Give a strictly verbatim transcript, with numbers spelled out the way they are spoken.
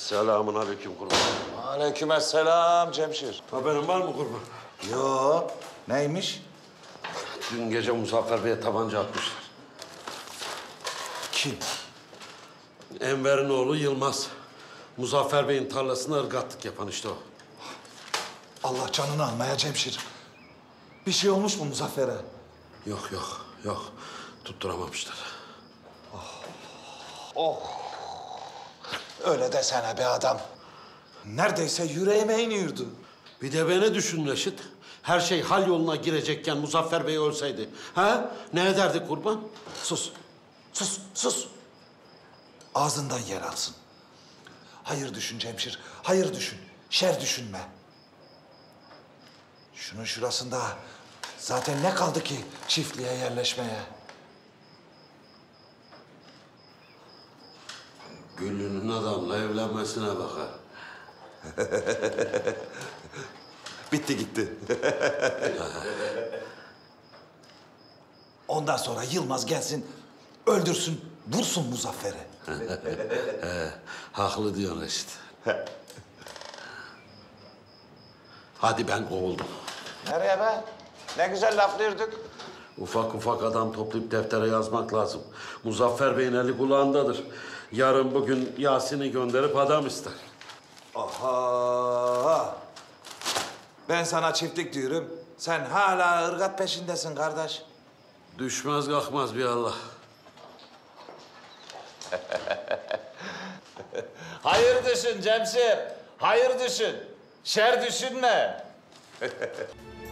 Selamun aleyküm kurban. Aleykümselam Cemşir. Haberin var mı kurban? Yo, neymiş? Dün gece Muzaffer Bey'e tabanca atmışlar. Kim? Enver'in oğlu Yılmaz. Muzaffer Bey'in tarlasına ırgatlık yapan işte o. Allah canını almaya Cemşir. Bir şey olmuş mu Muzaffer'e? Yok yok yok. Tutturamamışlar. Öyle desene be adam. Neredeyse yüreğime iniyordu. Bir de beni düşün Reşit. Her şey hal yoluna girecekken Muzaffer Bey ölseydi. Ha? Ne ederdi kurban? Sus, sus, sus. Ağzından yer alsın. Hayır düşün Cemşir, hayır düşün. Şer düşünme. Şunun şurasında zaten ne kaldı ki çiftliğe yerleşmeye? Güllü'nün adamla evlenmesine bakar. Bitti gitti. Ondan sonra Yılmaz gelsin, öldürsün, vursun Muzaffer'i. Haklı diyorsun Reşit. Hadi ben kovuldum. Nereye be? Ne güzel laflıyorduk. Ufak ufak adam toplayıp deftere yazmak lazım. Muzaffer Bey'in eli kulağındadır. Yarın bugün Yasin'i gönderip adam ister. Aha! Ben sana çiftlik diyorum. Sen hala ırgat peşindesin kardeş. Düşmez kalkmaz bir Allah. Hayır düşün Cemşir. Hayır düşün. Şer düşünme.